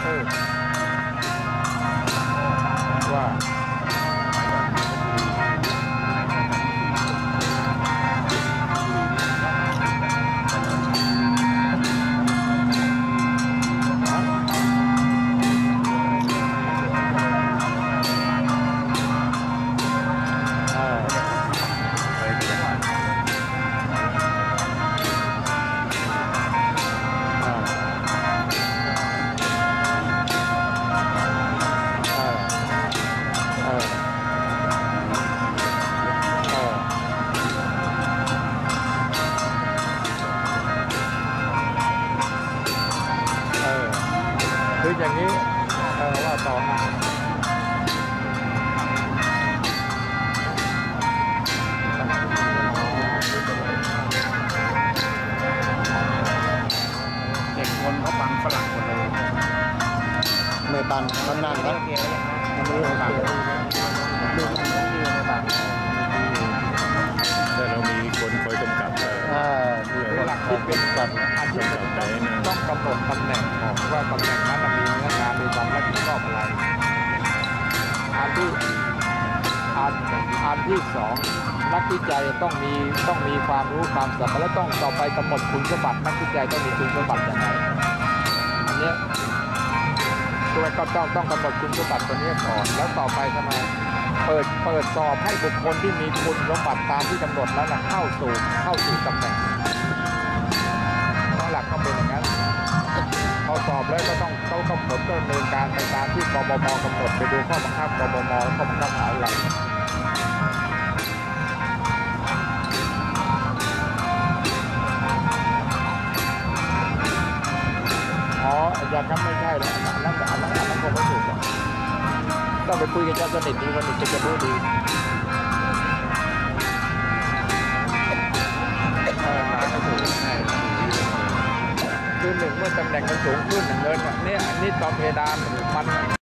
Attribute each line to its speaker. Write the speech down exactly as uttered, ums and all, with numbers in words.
Speaker 1: พิ่มว่าคืออย่างนี้เออว่าต่อมา
Speaker 2: เด็กคนเขาฟังฝรั่งหมดเลย
Speaker 1: ไม่ตันมันนั่งครับมันไม่รู้ฟัง
Speaker 3: แต่เรามีคนคอยกำกับ
Speaker 1: อ่ามีหลักที่เป็นกับอันที่ต้องต้องกำหนดตำแหน่งของว่าตำแหน่งนั้นมีเนื้องานมีความรับผิดชอบอะไรอันที่อันอันที่สองนักวิจัยต้องมีต้องมีความรู้ความสามารถและต้องต่อไปกำหนดคุณสมบัตินักวิจัยต้องมีคุณสมบัติอย่างไรอันนี้ตัวก็ต้องต้องกำหนดคุณสมบัติตัวนี้ก่อนแล้วต่อไปทำไมเปิดเปิดสอบให้บุคคลที่มีคุณสมบัติตามที่กำหนดแล้วนะเข้าสู่เข้าสู่ตำแหน่งหลักต้องเป็นอย่างนั้นพอสอบแล้วก็ต้องเขากำหนดดำเนินการไปตามที่กบม.กำหนดไปดูข้อบังคับกบม.ข้อบังคับอะไรอ๋ออย่างนั้นไม่ใช่แล้วอันนั้นอันนั้นอันนั้นคงไม่ถูกหรอกต้องไปคุยกับเจ้าสนิทดีวันนี้จะจะรู้ดีเออน้ำไม่ถูกคือหนึ่งเมื่อตำแหน่งมันสูงขึ้นเงินเนี่ยนี่ตอนเพดานมัน